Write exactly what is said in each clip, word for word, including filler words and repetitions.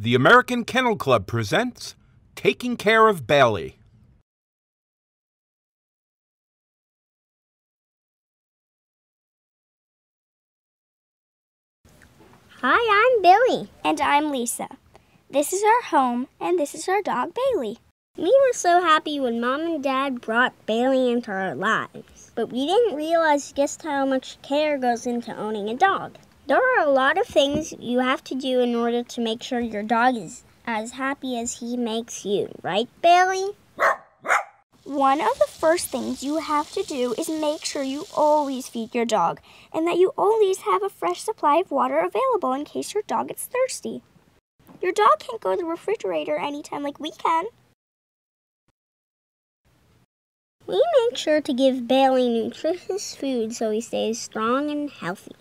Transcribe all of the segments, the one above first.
The American Kennel Club presents Taking Care of Bailey. Hi, I'm Billy. And I'm Lisa. This is our home, and this is our dog, Bailey. We were so happy when Mom and Dad brought Bailey into our lives, but we didn't realize just how much care goes into owning a dog. There are a lot of things you have to do in order to make sure your dog is as happy as he makes you, right, Bailey? One of the first things you have to do is make sure you always feed your dog and that you always have a fresh supply of water available in case your dog gets thirsty. Your dog can't go to the refrigerator anytime like we can. We make sure to give Bailey nutritious food so he stays strong and healthy.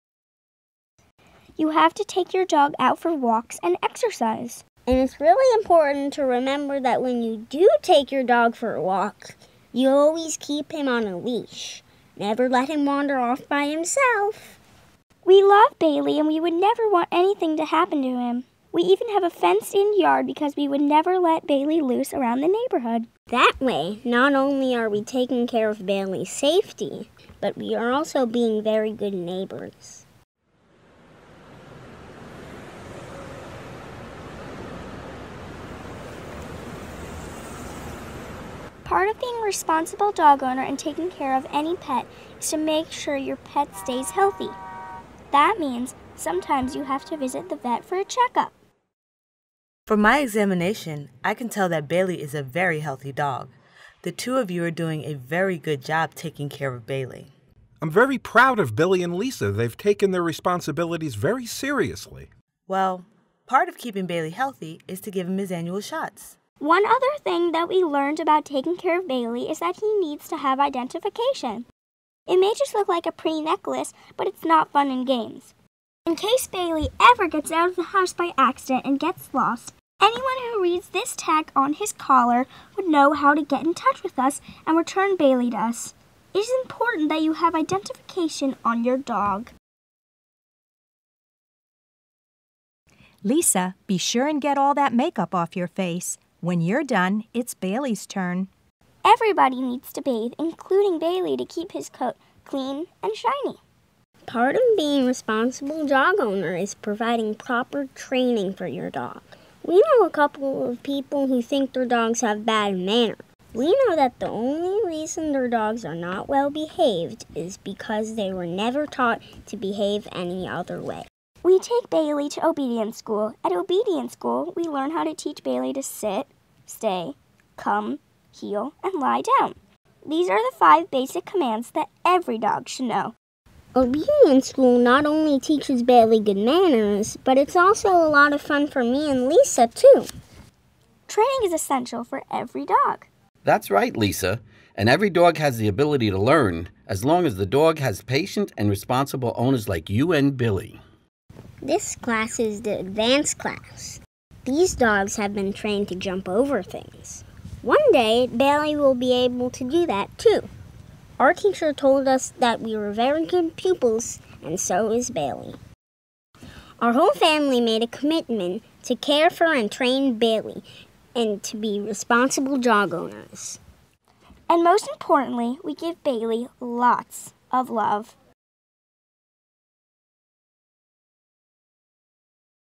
You have to take your dog out for walks and exercise. And it's really important to remember that when you do take your dog for a walk, you always keep him on a leash. Never let him wander off by himself. We love Bailey and we would never want anything to happen to him. We even have a fenced-in yard because we would never let Bailey loose around the neighborhood. That way, not only are we taking care of Bailey's safety, but we are also being very good neighbors. Part of being a responsible dog owner and taking care of any pet is to make sure your pet stays healthy. That means sometimes you have to visit the vet for a checkup. From my examination, I can tell that Bailey is a very healthy dog. The two of you are doing a very good job taking care of Bailey. I'm very proud of Billy and Lisa. They've taken their responsibilities very seriously. Well, part of keeping Bailey healthy is to give him his annual shots. One other thing that we learned about taking care of Bailey is that he needs to have identification. It may just look like a pretty necklace, but it's not fun and games. In case Bailey ever gets out of the house by accident and gets lost, anyone who reads this tag on his collar would know how to get in touch with us and return Bailey to us. It is important that you have identification on your dog. Lisa, be sure and get all that makeup off your face. When you're done, it's Bailey's turn. Everybody needs to bathe, including Bailey, to keep his coat clean and shiny. Part of being a responsible dog owner is providing proper training for your dog. We know a couple of people who think their dogs have bad manners. We know that the only reason their dogs are not well behaved is because they were never taught to behave any other way. We take Bailey to obedience school. At obedience school, we learn how to teach Bailey to sit, stay, come, heel, and lie down. These are the five basic commands that every dog should know. Obedience school not only teaches Bailey good manners, but it's also a lot of fun for me and Lisa, too. Training is essential for every dog. That's right, Lisa. And every dog has the ability to learn, as long as the dog has patient and responsible owners like you and Billy. This class is the advanced class. These dogs have been trained to jump over things. One day, Bailey will be able to do that too. Our teacher told us that we were very good pupils, and so is Bailey. Our whole family made a commitment to care for and train Bailey and to be responsible dog owners. And most importantly, we give Bailey lots of love.